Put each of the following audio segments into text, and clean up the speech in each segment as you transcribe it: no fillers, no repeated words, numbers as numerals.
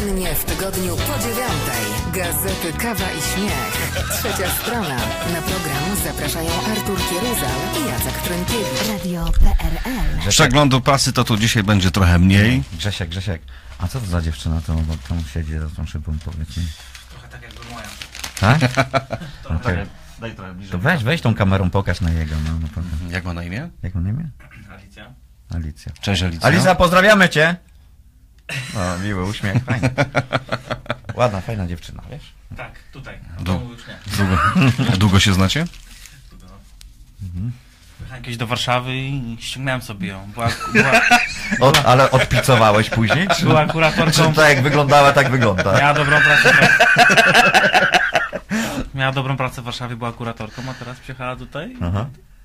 Codziennie w tygodniu po 9:00. Gazety Kawa i Śmiech. Trzecia strona. Na program zapraszają Artur Kieruzal i Jacek Trynkiewicz. Radio PRL. Przeglądu prasy to tu dzisiaj będzie trochę mniej. Grzesiek, a co to za dziewczyna to tam siedzi za tą szybą, powiedz mi? Trochę tak jakby moja. Tak? Okay. Daj trochę bliżej. To weź tą kamerą, pokaż na jego. No, Jak ma na imię? Jak ma na imię? Alicja. Cześć Alicja. Alicja, pozdrawiamy cię! O, miły uśmiech, fajnie. Ładna, fajna dziewczyna, wiesz? Tak, tutaj. Już nie. Długo się znacie? Jechałem kiedyś do Warszawy i ściągnąłem sobie ją. Ale odpicowałeś później? Czy, Była kuratorką. czy tak jak wyglądała, tak wygląda? Miała dobrą pracę w Warszawie, była kuratorką, a teraz przyjechała tutaj. Aha.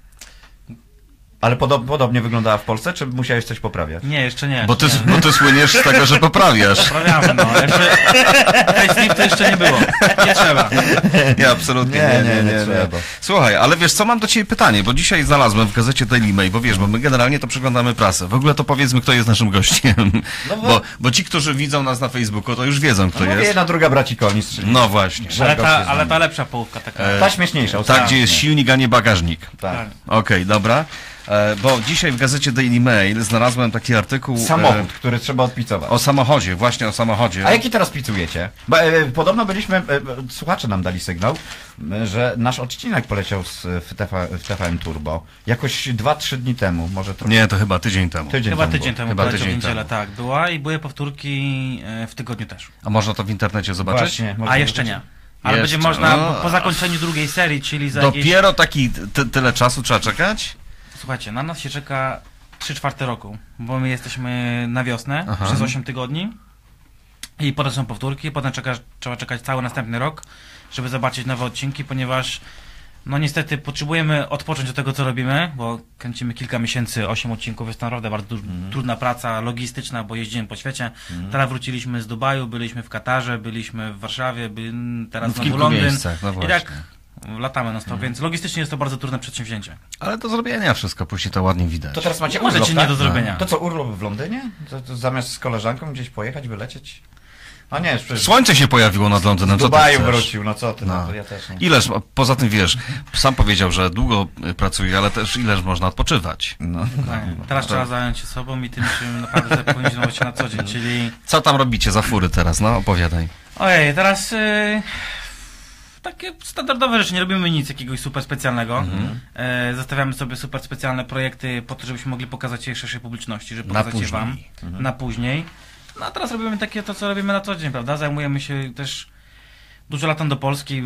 Ale podobnie wyglądała w Polsce, czy musiałeś coś poprawiać? Nie, jeszcze nie. Bo ty słyniesz z tego, że poprawiasz. Poprawiamy, no. Facelift to jeszcze nie było. Nie trzeba. Nie, absolutnie nie trzeba. Słuchaj, ale wiesz co, mam do ciebie pytanie, bo dzisiaj znalazłem w gazecie Daily Mail, bo wiesz, bo my generalnie to przeglądamy prasę. W ogóle to powiedzmy, kto jest naszym gościem. No bo ci, którzy widzą nas na Facebooku, to już wiedzą, kto jest. Jedna druga braci Konic. No właśnie. Ale ta lepsza połówka taka. Ta śmieszniejsza. Tak, gdzie jest silnik, a nie bagażnik. Tak. Okej, dobra. Bo dzisiaj w gazecie Daily Mail znalazłem taki artykuł... Samochód, który trzeba odpicować. O samochodzie, właśnie o samochodzie. A jaki teraz picujecie? Bo, podobno byliśmy, słuchacze nam dali sygnał, że nasz odcinek poleciał w TVN Turbo. Jakoś 2-3 dni temu, może trochę. Nie, to chyba tydzień temu. Chyba tydzień temu. Chyba tydzień w niedzielę, temu. tak. Była i były powtórki w tygodniu też. A można to w internecie zobaczyć? Właśnie, A jeszcze nie. Ale będzie można po zakończeniu drugiej serii, czyli za Dopiero tyle czasu trzeba czekać? Słuchajcie, na nas się czeka 3/4 roku, bo my jesteśmy na wiosnę przez 8 tygodni i potem są powtórki, potem trzeba czekać cały następny rok, żeby zobaczyć nowe odcinki, ponieważ no niestety potrzebujemy odpocząć od tego, co robimy, bo kręcimy kilka miesięcy, 8 odcinków, jest naprawdę bardzo trudna praca logistyczna, bo jeździmy po świecie. Teraz wróciliśmy z Dubaju, byliśmy w Katarze, byliśmy w Warszawie, teraz znowu Londyn. Miejscach, no i tak latamy na stop, więc logistycznie jest to bardzo trudne przedsięwzięcie. Ale do zrobienia wszystko, później to ładnie widać. To teraz macie Może urlop, ci tak? nie do zrobienia. To co, urlop w Londynie? To zamiast z koleżanką gdzieś pojechać, wylecieć? A nie, przecież Słońce się pojawiło nad Londynem, z co ty Dubaju chcesz? wrócił, no co ty, no to ja też nie. Ileż, poza tym wiesz, sam powiedział, że długo pracuje, ale też ileż można odpoczywać. No. Teraz trzeba zająć się sobą i tym, czym naprawdę powinien zajmować się na co dzień, czyli... Co tam robicie za fury teraz, no opowiadaj. Ojej, teraz takie standardowe rzeczy, nie robimy nic jakiegoś super specjalnego. Zostawiamy sobie super specjalne projekty po to, żebyśmy mogli pokazać je szerszej publiczności, żeby pokazać je wam na później. No a teraz robimy takie to, co robimy na co dzień, prawda? Zajmujemy się też, dużo latam do Polski.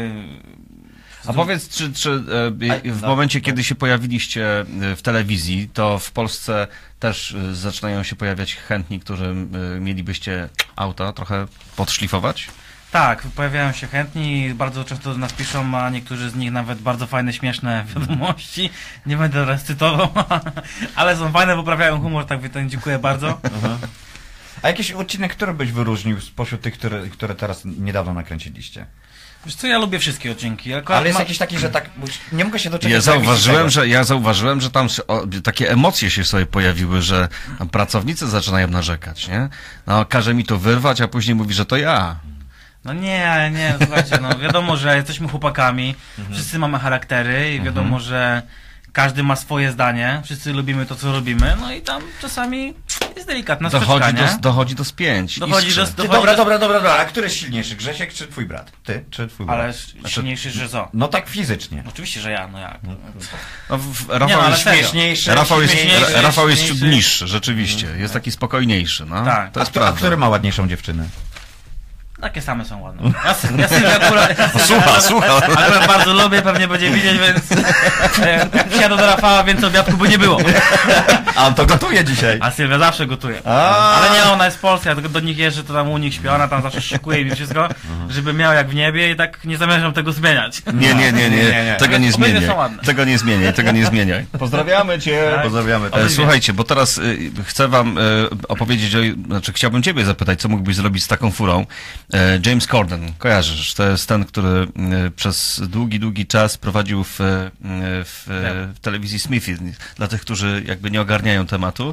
A powiedz, czy w momencie, kiedy się pojawiliście w telewizji, to w Polsce też zaczynają się pojawiać chętni, którzy mielibyście auta trochę podszlifować? Tak, pojawiają się chętni, bardzo często do nas piszą, a niektórzy z nich nawet bardzo fajne, śmieszne wiadomości. Nie będę teraz cytował, ale są fajne, poprawiają humor, tak więc dziękuję bardzo. A jakiś odcinek, który byś wyróżnił spośród tych, które teraz niedawno nakręciliście? Wiesz co, ja lubię wszystkie odcinki. Ale jest jakiś taki, że tak, nie mogę się doczekać. Ja zauważyłem, że tam takie emocje się sobie pojawiły, że pracownicy zaczynają narzekać, nie? No, każe mi to wyrwać, a później mówi, że to ja. No nie, słuchajcie, no wiadomo, że jesteśmy chłopakami, wszyscy mamy charaktery i wiadomo, że każdy ma swoje zdanie, wszyscy lubimy to, co robimy, no i tam czasami jest delikatna sprzeczka, nie? Dochodzi do spięć. Dobra, a który jest silniejszy, Grzesiek czy twój brat? Ty czy twój brat? Ale silniejszy, że co? No tak fizycznie. Oczywiście, że ja, no jak? No, Rafał jest śmieszniejszy. Rafał jest ciut niższy, rzeczywiście. Jest taki spokojniejszy, no. Tak. To jest prawda. A który ma ładniejszą dziewczynę? Takie same są ładne. Ja Sylwia akurat... Słucha. Ale bardzo lubię, pewnie będzie widzieć, więc... Jak wsiadę do Rafała, więc obiadku by nie było. A on to gotuje dzisiaj. A Sylwia zawsze gotuje. Ale nie, ona jest z Polski, ja tylko do nich jeżdżę, to tam u nich śpi, ona tam zawsze szykuje mi wszystko, żeby miał jak w niebie i tak nie zamierzam tego zmieniać. Nie. Tego nie zmieniaj. Pozdrawiamy cię. Tak. Pozdrawiamy. Słuchajcie, bo teraz chcę wam opowiedzieć, chciałbym ciebie zapytać, co mógłbyś zrobić z taką furą, James Corden, kojarzysz, to jest ten, który przez długi czas prowadził w telewizji Smithy, dla tych, którzy jakby nie ogarniają tematu.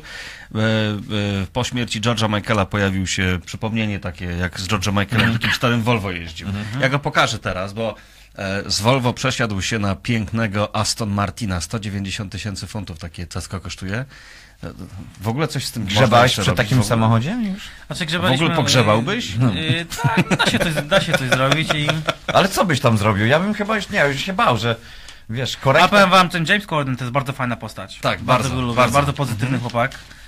Po śmierci George'a Michaela pojawił się przypomnienie takie, jak z George'em Michaelem takim starym Volvo jeździł. Ja go pokażę teraz, bo z Volvo przesiadł się na pięknego Aston Martina, 190 tysięcy funtów takie cacko kosztuje. W ogóle coś z tym Grzebałeś przy takim samochodzie już? Znaczy, W ogóle pogrzebałbyś? Tak, da się coś zrobić i... Ale co byś tam zrobił? Ja bym chyba już się bał, że wiesz, korekta... A powiem wam, ten James Corden to jest bardzo fajna postać. Tak, bardzo pozytywny chłopak.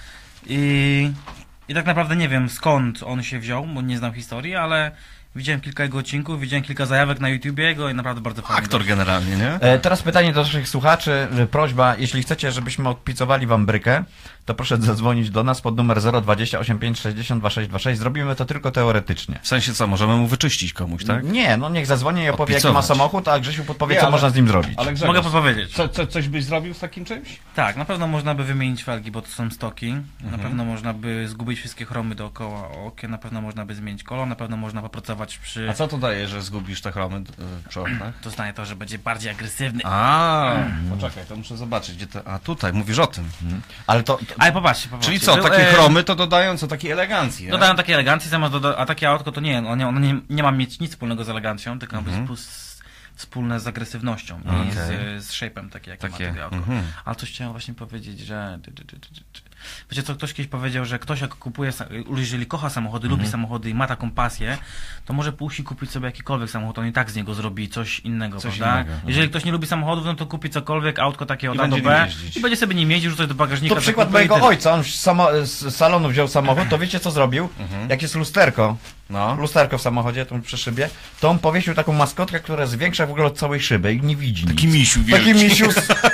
I tak naprawdę nie wiem skąd on się wziął, bo nie znam historii, ale widziałem kilka jego odcinków, widziałem kilka zajawek na YouTubie jego i naprawdę bardzo fajny. Aktor generalnie, nie? Teraz pytanie do naszych słuchaczy, prośba, jeśli chcecie, żebyśmy odpicowali wam brykę, to proszę zadzwonić do nas pod numer 020 85 60 2626. Zrobimy to tylko teoretycznie. W sensie co, możemy mu wyczyścić komuś, tak? Nie, no niech zadzwoni i opowie, jaki ma Odpicować. samochód, a Grzesiu podpowie, co można z nim zrobić. Ale Mogę podpowiedzieć. Coś byś zrobił z takim czymś? Tak, na pewno można by wymienić felgi, bo to są stoki. Na pewno można by zgubić wszystkie chromy dookoła okien, na pewno można by zmienić kolor, na pewno można popracować przy... A co to daje, że zgubisz te chromy przy oknach? To znaje to, że będzie bardziej agresywny. Poczekaj, to muszę zobaczyć, gdzie to... A tutaj, mówisz o tym. Ale to... Ale popatrzcie. Czyli co, takie chromy to dodają co takiej elegancji, Dodają takiej elegancji, a takie autko to nie, ono nie ma mieć nic wspólnego z elegancją, tylko ma być wspólne z agresywnością i z shape'em, takie jak ma takie autko. Ale coś chciałem właśnie powiedzieć, że... Wiecie co, ktoś kiedyś powiedział, że ktoś jak kupuje, jeżeli kocha samochody, lubi samochody i ma taką pasję, to może musi kupić sobie jakikolwiek samochód, on i tak z niego zrobi coś innego, prawda? Jeżeli ktoś nie lubi samochodów, no to kupi cokolwiek, autko takie od A do B i będzie sobie nim jeździł, rzucać do bagażnika. To przykład mojego ojca, on z salonu wziął samochód, to wiecie co zrobił? Jak jest lusterko, lusterko w samochodzie, tu przy szybie, to on powiesił taką maskotkę, która jest większa w ogóle od całej szyby i nie widzi Taki nic. misiu wielki. Taki misiu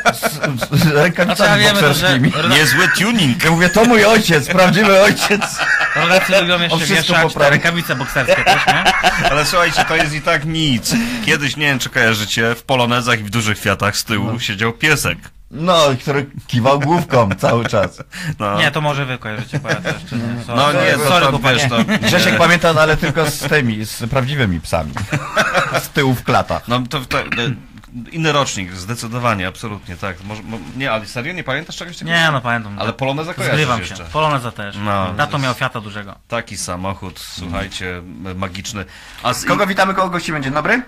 z rękawicami bokserskimi. Niezły tuning. Ja mówię, to mój ojciec, prawdziwy ojciec. Rodacy lubią jeszcze wieszać te rękawice bokserskie też, nie? Ale słuchajcie, to jest i tak nic. Kiedyś, nie wiem czy kojarzycie, w polonezach i w dużych Fiatach z tyłu siedział piesek. No, który kiwał główką cały czas. No. Nie, to może wy kojarzycie, bo ja to jeszcze nie. No nie, sorry, to wiesz, to... Grzesiek pamięta, no, ale tylko z prawdziwymi psami. Z tyłu w klatach. No to inny rocznik, zdecydowanie, absolutnie, tak. Nie, ale serio nie pamiętasz czegoś takiego? Nie, no pamiętam. Ale Poloneza kojarzysz Zgrywam jeszcze. się. Poloneza też. No, Tato miał Fiata dużego. Taki samochód, słuchajcie, magiczny. Kogo witamy, kogo gościmy? Dzień dobry.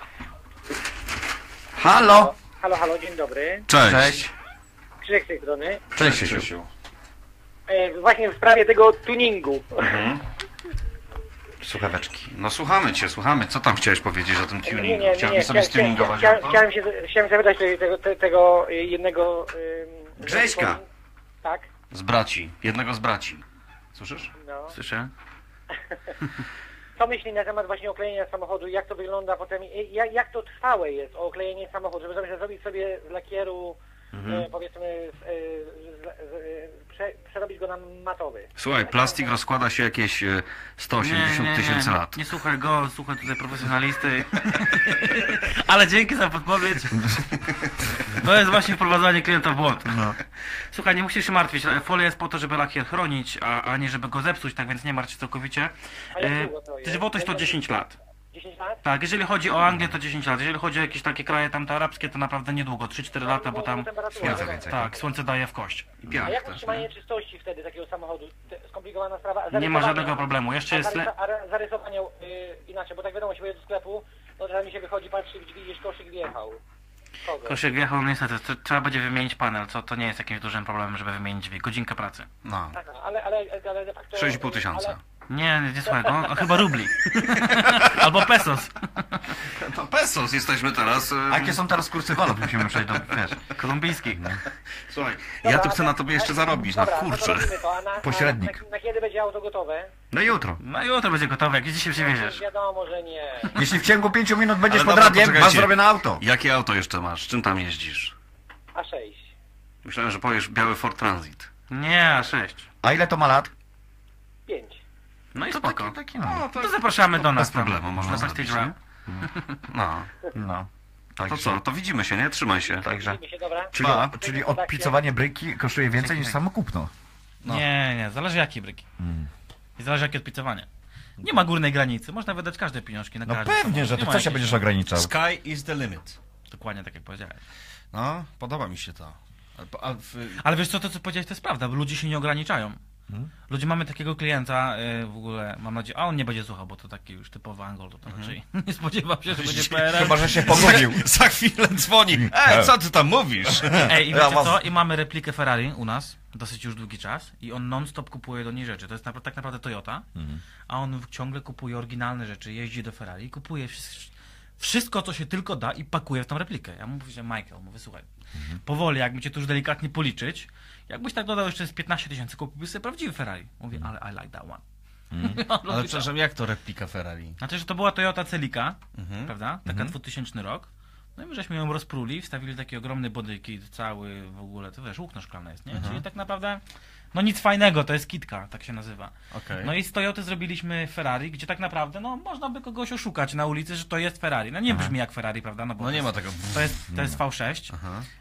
Halo. Halo, dzień dobry. Cześć. Krzysiek z tej strony. Cześć, Krzysiu. Właśnie w sprawie tego tuningu. Słuchaweczki. No słuchamy cię, słuchamy. Co tam chciałeś powiedzieć o tym tuningu? Nie. Chciałbyś sobie stuningować? Chciałem zapytać tego jednego... Grześka. Tak. Z braci. Jednego z braci. Słyszysz? No. Słyszę? Co myśli na temat właśnie oklejenia samochodu? Jak to wygląda potem? Jak to trwałe jest oklejenie samochodu? Żeby zrobić sobie z lakieru, powiedzmy, przerobić go na matowy. Słuchaj, plastik rozkłada się jakieś 180 tysięcy lat. Nie słuchaj go, słuchaj tutaj profesjonalisty. Ale dzięki za podpowiedź. To jest właśnie wprowadzanie klienta w błąd. No. Słuchaj, nie musisz się martwić. Folia jest po to, żeby lakier chronić, a nie żeby go zepsuć, tak więc nie martw się całkowicie. Żywotność to 10 lat. 10 lat? Tak, jeżeli chodzi o Anglię, to 10 lat. Jeżeli chodzi o jakieś takie kraje tamte arabskie, to naprawdę niedługo, 3-4 lata, bo tam tak, słońce daje w kość. I A piach jak też. utrzymanie czystości wtedy takiego samochodu? Skomplikowana sprawa. Nie ma żadnego problemu. Jeszcze jest... Zarysowanie inaczej, bo tak wiadomo, się pojedzie do sklepu, no czasami się wychodzi, patrzy w drzwi, gdzieś koszyk wjechał. Koszyk wjechał, no niestety, trzeba będzie wymienić panel, co to nie jest jakimś dużym problemem, żeby wymienić drzwi. Godzinkę pracy. No. Tak, ale de facto... 6,5 tysiąca. Nie słuchaj, no chyba rubli. Albo pesos. No pesos jesteśmy teraz. A jakie są teraz kursy walut? Musimy przejść do, Kolumbijskich. No. Słuchaj, ja tu chcę na tobie jeszcze zarobić, no kurczę. Pośrednik. Na kiedy będzie auto gotowe? No jutro. No jutro będzie gotowe, jak dzisiaj przywieziesz. Wiadomo, że nie. Jeśli w ciągu 5 minut będziesz Ale pod dobra, radiem, poczekajcie. masz zrobione auto. Jakie auto jeszcze masz? Czym tam jeździsz? A6. Myślałem, że powiesz biały Ford Transit. Nie, 6. A ile to ma lat? 5. No i spoko. Taki no. To zapraszamy do nas. Bez problemu, można na zrobić, Prestige Rap. No. No. To co? To widzimy się, nie? Trzymaj się. Także. Widzimy się, dobra? Czyli odpicowanie bryki kosztuje więcej niż samo kupno. No. Nie, zależy jakie bryki. I zależy jakie odpicowanie. Nie ma górnej granicy, można wydać każde pieniążki na No każdy pewnie, samochód. że Nie to ma co się jakiejś- będziesz ograniczał? Sky is the limit. Dokładnie tak jak powiedziałem. No, podoba mi się to. Ale wiesz co, to co powiedziałeś to jest prawda, bo ludzie się nie ograniczają. Ludzie, mamy takiego klienta, w ogóle mam nadzieję, a on nie będzie słuchał, bo to taki już typowy Angol, to raczej nie spodziewam się, że będzie PRL. Chyba, że się pogubił. Za chwilę dzwoni. Co ty tam mówisz? Ej, i wiecie co? I mamy replikę Ferrari u nas, dosyć już długi czas i on non-stop kupuje do niej rzeczy. To jest tak naprawdę Toyota, a on ciągle kupuje oryginalne rzeczy, jeździ do Ferrari, kupuje wszystko, co się tylko da i pakuje w tą replikę. Ja mu mówię, że Michael, mówię, słuchaj, powoli, jakby cię tu już delikatnie policzyć, jakbyś tak dodał jeszcze z 15 000, kupiłbyś sobie prawdziwy Ferrari. Mówię, ale I like that one. Ale przepraszam, jak to replika Ferrari? Znaczy, że to była Toyota Celica, prawda? Taka 2000 rok. No i my żeśmy ją rozpruli, wstawili taki ogromny bodyki, cały w ogóle, to wiesz, łukno szklane jest, nie? Czyli tak naprawdę, no nic fajnego, to jest kitka, tak się nazywa. Okay. No i z Toyoty zrobiliśmy Ferrari, gdzie tak naprawdę, no można by kogoś oszukać na ulicy, że to jest Ferrari. No nie brzmi jak Ferrari, prawda? No, bo no nie ma tego. To jest V6,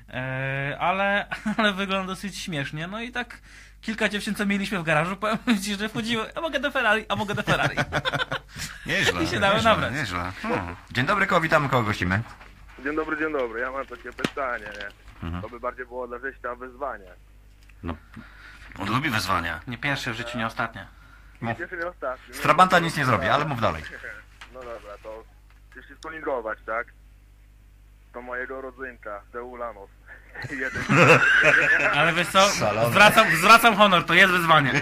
ale wygląda dosyć śmiesznie, no i tak kilka dziewczyn, co mieliśmy w garażu, powiem ci, że wchodziły, a mogę do Ferrari, a mogę do Ferrari. Nieźle. I się dały nabrać. Nieźle. Dzień dobry, kogo witamy, kogo gościmy? Dzień dobry, dzień dobry. Ja mam takie pytanie, nie? To by bardziej było dla września wyzwanie. No, on lubi wyzwania. Nie pierwsze w życiu, nie ostatnie. Nie pierwszy, nie ostatni. Z Trabanta nic nie zrobi, ale mów dalej. No dobra, to jeśli spolingować, tak? To mojego rodzynka, Deulanos. Jeden. Ale wiesz co, zwracam honor, to jest wyzwanie.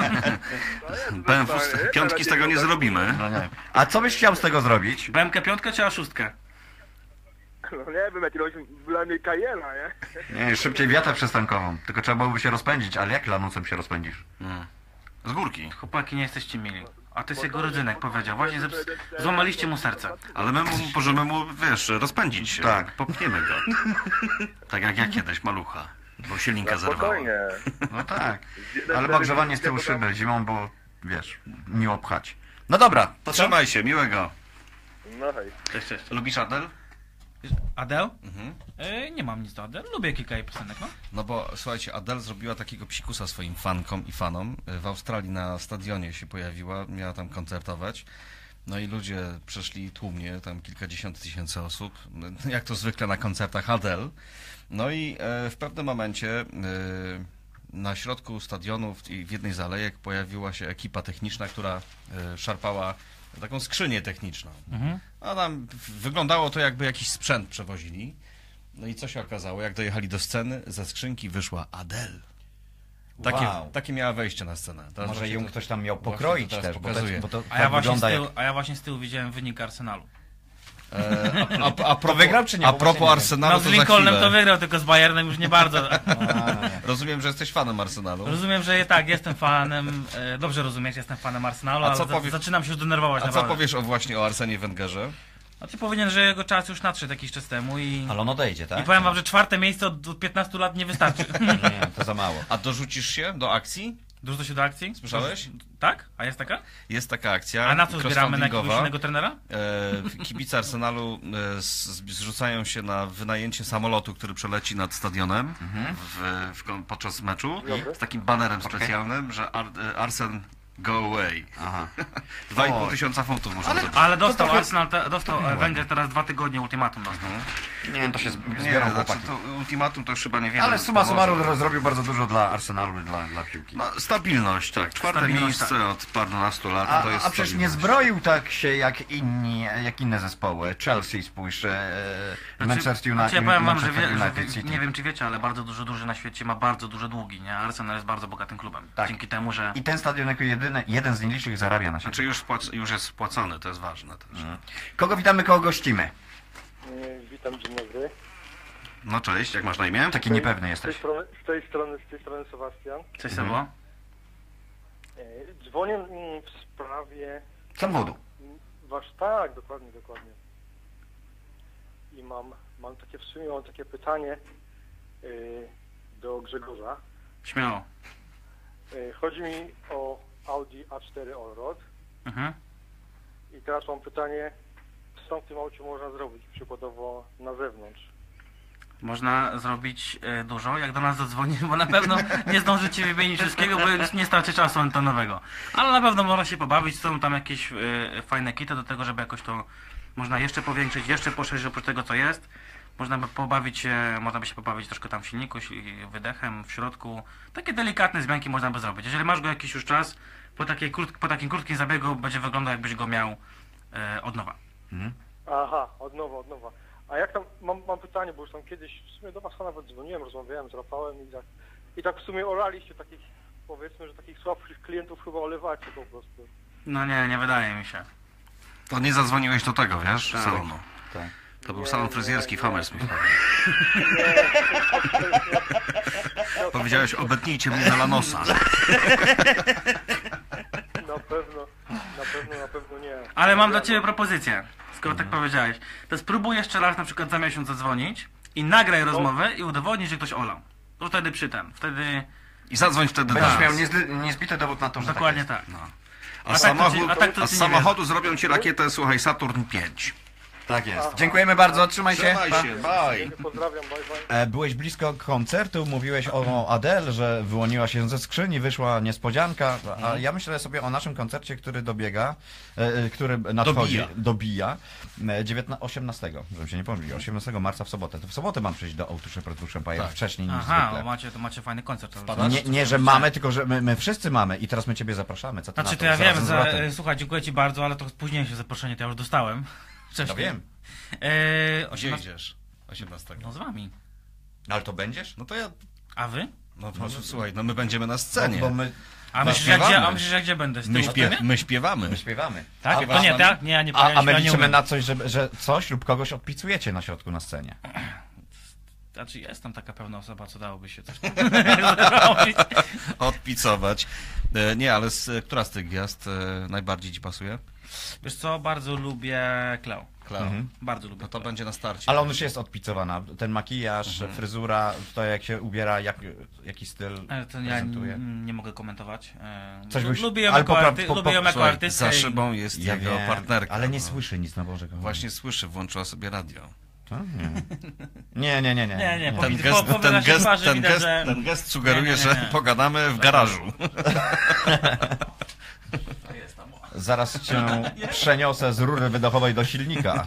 Powiem, piątki z tego nie zrobimy. No nie. A co byś chciał z tego zrobić? BMK piątkę czy A6? No nie wiem, jakiegoś dla mnie Cayena, nie? Nie, szybciej wiatę przystankową. Tylko trzeba byłoby się rozpędzić, ale jak lanucem się rozpędzisz? Z górki. Chłopaki, nie jesteście mili. A to jest jego rodzynek, powiedział. Właśnie złamaliście mu serce. Ale my możemy mu, wiesz, rozpędzić się. Tak. Popchniemy go. Tak jak ja kiedyś, malucha. Bo się linka zerwała. Spokojnie. No tak. Ale ma ogrzewanie z tyłu szyby zimą, bo wiesz, miło pchać. No dobra, to Trzymaj się, miłego. No hej. Cześć. Lubisz Adele? Adele? Nie mam nic do Adele. Lubię kilka jej piosenek, no. No bo słuchajcie, Adele zrobiła takiego psikusa swoim fankom i fanom. W Australii na stadionie się pojawiła, miała tam koncertować. No i ludzie przeszli tłumnie, tam kilkadziesiąt tysięcy osób, jak to zwykle na koncertach Adele. No i w pewnym momencie na środku stadionu w jednej z alejek pojawiła się ekipa techniczna, która szarpała taką skrzynię techniczną. A tam wyglądało to, jakby jakiś sprzęt przewozili. No i co się okazało? Jak dojechali do sceny, ze skrzynki wyszła Adele. Takie miała wejście na scenę. Teraz może właśnie ją ktoś tam miał pokroić też, bo to a ja właśnie z tyłu widziałem wynik Arsenalu. Wygrał czy nie? A propos Arsenalu, No z Lincolnem to wygrał, tylko z Bayernem już nie bardzo. Rozumiem, że jesteś fanem Arsenalu. Rozumiem, że tak, jestem fanem, dobrze rozumiesz, jestem fanem Arsenalu, ale zaczynam się już denerwować. A co powiesz właśnie o Arsenie Wengerze? Znaczy powinien, że jego czas już nadszedł jakiś czas temu i... Ale on odejdzie, tak? I powiem wam, że 4. miejsce od 15 lat nie wystarczy. Nie, to za mało. A dorzucisz się do akcji? Dorzuca się do akcji? Słyszałeś? Tak? A jest taka? Jest taka akcja. A na co zbieramy? Na jakiegoś innego trenera? Kibice Arsenalu zrzucają się na wynajęcie samolotu, który przeleci nad stadionem podczas meczu z takim banerem specjalnym, że Arsen go away. Aha. 2,5 tysiąca funtów muszą zabrać. Ale dostał Arsenal, dostał Wenger teraz 2 tygodnie ultimatum dostał. Nie, to się zbiorą chłopaki. To ultimatum to już chyba niewiele. Ale summa summarum zrobił bardzo dużo dla Arsenalu i dla piłki. No, stabilność, tak. 4. miejsce od parunastu lat. To jest a przecież nie zbroił tak się jak inne zespoły. Chelsea spójrz, Manchester United. Ja powiem wam, że nie wiem czy wiecie, ale bardzo dużo drużyn na świecie ma bardzo duże długi, nie? Arsenal jest bardzo bogatym klubem. Tak. Dzięki temu, że... I ten stadion jako jeden z nielicznych zarabia na siebie. Znaczy już jest spłacony, to jest ważne też. Kogo witamy, kogo gościmy? Witam, dzień dobry. No cześć, jak masz na imię? Taki niepewny jesteś. Z tej strony Sebastian. Cześć Sebo. Dzwonię w sprawie... Samochodu. Tak, dokładnie. I mam takie pytanie do Grzegorza. Śmiało. Chodzi mi o Audi A4 Allroad. I teraz mam pytanie, co w tym aucie można zrobić, przykładowo na zewnątrz? Można zrobić dużo, jak do nas zadzwoni, bo na pewno nie zdążycie wymienić wszystkiego, bo już nie starczy czasu antenowego. Ale na pewno można się pobawić, są tam jakieś fajne kity do tego, żeby jakoś to można jeszcze powiększyć, jeszcze poszerzyć oprócz tego, co jest. Można by się pobawić troszkę tam w silniku, wydechem, w środku. Takie delikatne zmianki można by zrobić. Jeżeli masz go jakiś już czas, po takim krótkim zabiegu będzie wyglądał, jakbyś go miał od nowa. Aha, od nowa. A jak tam, mam pytanie, bo już tam kiedyś w sumie do was nawet dzwoniłem, rozmawiałem z Rafałem i tak w sumie oraliście takich, powiedzmy, że takich słabszych klientów chyba olewacie po prostu. No nie wydaje mi się. To nie zadzwoniłeś do tego, wiesz, Tak. salonu. Tak. To był salon fryzjerski w Hammersmith. Powiedziałeś, obetnijcie mnie na lanosa. Na pewno nie. Ale mam dla ciebie propozycję, skoro tak powiedziałeś. To spróbuj jeszcze raz na przykład za miesiąc zadzwonić i nagraj rozmowę i udowodnij, że ktoś olał. To wtedy wtedy... I zadzwoń wtedy Będziesz do miał nas. niezbity dowód na to, że Dokładnie tak. tak. A z ci samochodu zrobią ci rakietę, słuchaj, Saturn 5. Tak jest. Dziękujemy bardzo, trzymaj się. Trzymaj się, bye. Pozdrawiam, bye. Byłeś blisko koncertu, mówiłeś o Adele, że wyłoniła się ze skrzyni, wyszła niespodzianka, a ja myślę sobie o naszym koncercie, który dobiega, który nadchodzi, dobija 18, żebym się nie pomylił, 18 marca w sobotę. To w sobotę mam przyjść do Ołtusza Proszę Paja wcześniej niż zwykle. macie fajny koncert. Nie, że mamy, tylko że my wszyscy mamy i teraz my ciebie zapraszamy. Co ty Znaczy na to ja Zarazem wiem, słuchaj, dziękuję ci bardzo, ale to późniejsze zaproszenie to ja już dostałem. No wiem. Gdzie idziesz? 18. Tak. No z wami. Ale to będziesz? No to ja... A wy? No słuchaj, no my będziemy na scenie. Bo my A myślisz, że gdzie będę? Z tyłu My śpiewamy. My śpiewamy. Tak? To nie, tak? Nie, ja nie A my nie liczymy umiem. na coś, że coś lub kogoś odpicujecie na środku na scenie. Znaczy jest tam taka pewna osoba, co dałoby się coś zrobić. Odpicować. Nie, ale która z tych gwiazd najbardziej ci pasuje? Wiesz co, bardzo lubię Kleo. Bardzo lubię. No to będzie na starcie. Ale on już jest odpicowana. Ten makijaż, fryzura, to jak się ubiera, jaki styl To ja prezentuje. nie mogę komentować. Coś byś- Lubię ją ale jako Słuchaj, artystkę. za szybą jest Ja jego wiem, partnerka. ale nie no. słyszy nic na Boże. Właśnie słyszy, włączyła sobie radio. Nie. Nie, Ten po naszej twarzy widać, że... ten gest sugeruje, Nie. że pogadamy w garażu. Zaraz cię przeniosę z rury wydechowej do silnika.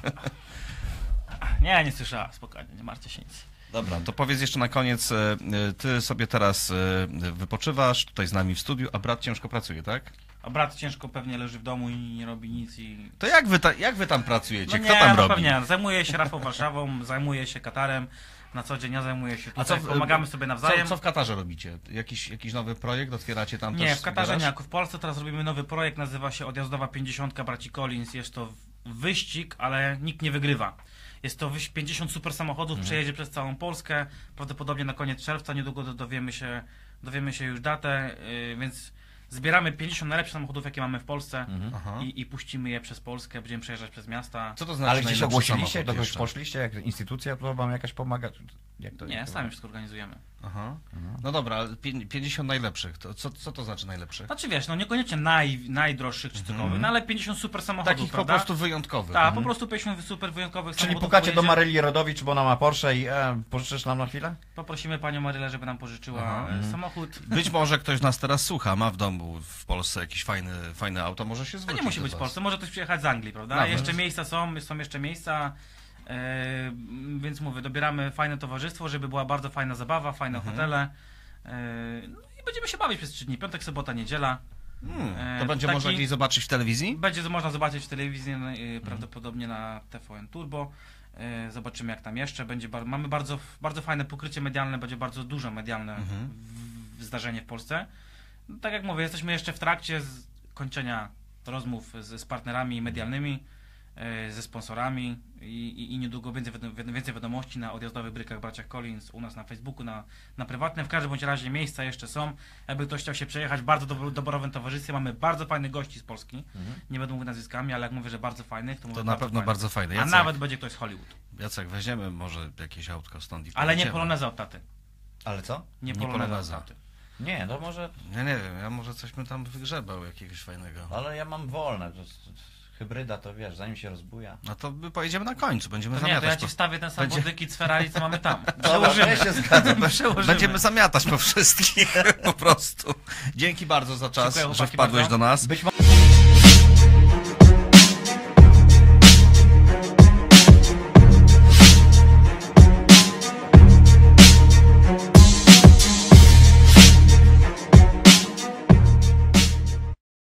Nie słyszała, spokojnie, nie martwcie się nic. Dobra, to powiedz jeszcze na koniec, ty sobie teraz wypoczywasz tutaj z nami w studiu, a brat ciężko pracuje, tak? A brat ciężko pewnie leży w domu i nie robi nic i... To jak wy tam pracujecie? No Kto tam robi? Pewnie, zajmuje się Rafał Warszawą, zajmuje się Katarem, na co dzień ja zajmuję się tutaj, pomagamy sobie nawzajem. Co w Katarze robicie? Jakiś nowy projekt? Otwieracie tam Nie, też w Katarze garaż? nie, jako w Polsce teraz robimy nowy projekt, nazywa się Odjazdowa 50 braci Collins, jest to wyścig, ale nikt nie wygrywa. Jest to 50 super samochodów, przejedzie przez całą Polskę, prawdopodobnie na koniec czerwca, niedługo dowiemy się już datę, więc zbieramy 50 najlepszych samochodów, jakie mamy w Polsce i puścimy je przez Polskę, będziemy przejeżdżać przez miasta. Co to znaczy Ale gdzieś najlepszy ogłosiliście, samochód do kogoś jeszcze? poszliście, jak instytucja to wam jakaś pomaga? Nie, sami wszystko organizujemy. No dobra, ale 50 najlepszych, to co to znaczy najlepszych? Znaczy wiesz, no niekoniecznie najdroższych czy cokolwiek, no ale 50 super samochodów, Takich prawda? po prostu wyjątkowych. Tak, po prostu 50 super wyjątkowych Czyli samochodów pukacie do pojedzie. Maryli Rodowicz, bo ona ma Porsche i pożyczysz nam na chwilę? Poprosimy panią Marylę, żeby nam pożyczyła samochód. Być może ktoś nas teraz słucha, ma w domu w Polsce jakieś fajne auto, może się To zwrócić nie musi do być w was. Polsce, może ktoś przyjechać z Anglii, prawda? Nawet. Jeszcze miejsca są jeszcze miejsca, więc mówię, dobieramy fajne towarzystwo, żeby była bardzo fajna zabawa, fajne hotele. No i będziemy się bawić przez 3 dni, piątek, sobota, niedziela. To będzie można gdzieś zobaczyć w telewizji? Będzie można zobaczyć w telewizji, prawdopodobnie na TVN Turbo. Zobaczymy jak tam jeszcze. Mamy bardzo fajne pokrycie medialne, będzie bardzo dużo medialne zdarzenie w Polsce. No, tak jak mówię, jesteśmy jeszcze w trakcie kończenia rozmów z partnerami medialnymi, ze sponsorami i niedługo więcej wiadomości na odjazdowych brykach braciach Collins, u nas na Facebooku, na prywatne. W każdym bądź razie miejsca jeszcze są. Jakby ktoś chciał się przejechać w bardzo doborowym towarzystwie, mamy bardzo fajnych gości z Polski. Nie będę mówił nazwiskami, ale jak mówię, że bardzo fajnych, to mówię, To na pewno bardzo fajne. A nawet będzie ktoś z Hollywood. Jacek, weźmiemy może jakieś autko stąd i Ale nie pojedziemy. poloneza od taty. Ale co? Nie poloneza. poloneza od taty. Nie, to może... Ja nie wiem, ja może coś bym tam wygrzebał jakiegoś fajnego. Ale ja mam wolne. hybryda to wiesz, zanim się rozbuja. No to pojedziemy na końcu, będziemy To zamiatać. ja ci wstawię ten sam bodyki Ferrari, co mamy tam. Ja się zgadzam. Będziemy zamiatać po wszystkich, po prostu. Dzięki bardzo za czas, Dziękuję, że chłopaki, wpadłeś bardzo. do nas. Być może...